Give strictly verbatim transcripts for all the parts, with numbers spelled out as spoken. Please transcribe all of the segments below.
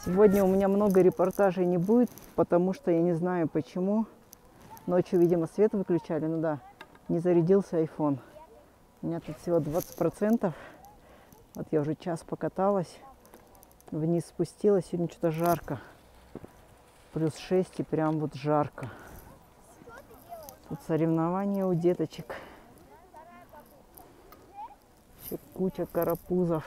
Сегодня у меня много репортажей не будет, потому что я не знаю почему. Ночью, видимо, свет выключали. Ну да, не зарядился айфон. У меня тут всего двадцать процентов. Вот я уже час покаталась. Вниз спустилась. Сегодня что-то жарко. Плюс шесть и прям вот жарко. Тут соревнования у деточек. Еще куча карапузов.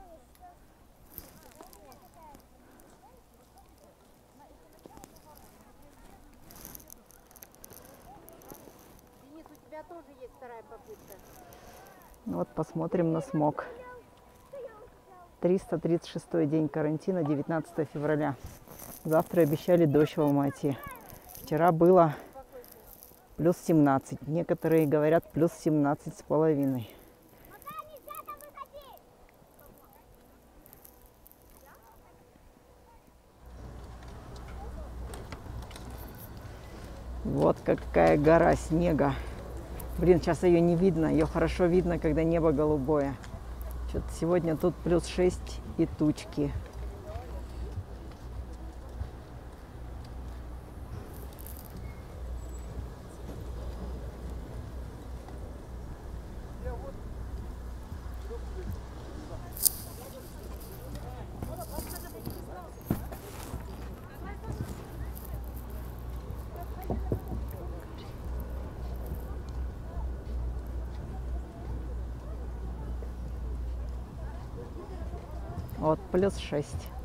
Денис, у тебя тоже есть вторая попытка. Вот посмотрим на смог. триста тридцать шестой день карантина, девятнадцатое февраля. Завтра обещали дождь в Алма-Ате. Вчера было плюс семнадцать. Некоторые говорят плюс семнадцать с половиной. Вот какая гора снега. Блин, сейчас ее не видно. Ее хорошо видно, когда небо голубое. Что-то сегодня тут плюс шесть и тучки. Вот плюс шесть.